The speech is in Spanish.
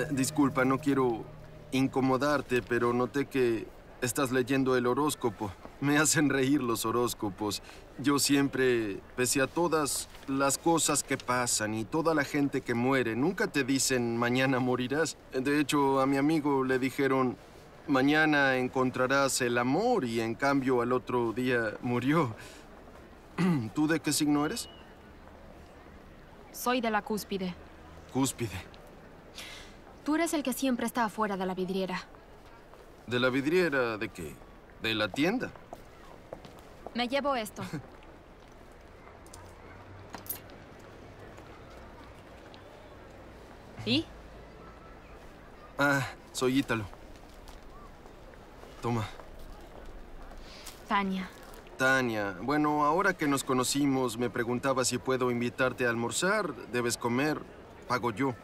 Disculpa, no quiero incomodarte, pero noté que estás leyendo el horóscopo. Me hacen reír los horóscopos. Yo siempre, pese a todas las cosas que pasan y toda la gente que muere, nunca te dicen mañana morirás. De hecho, a mi amigo le dijeron mañana encontrarás el amor y en cambio al otro día murió. ¿Tú de qué signo eres? Soy de la cúspide. Cúspide. Tú eres el que siempre está afuera de la vidriera. ¿De la vidriera de qué? ¿De la tienda? Me llevo esto. ¿Y? Ah, soy Ítalo. Toma. Tania. Tania, bueno, ahora que nos conocimos, me preguntaba si puedo invitarte a almorzar. Debes comer. Pago yo.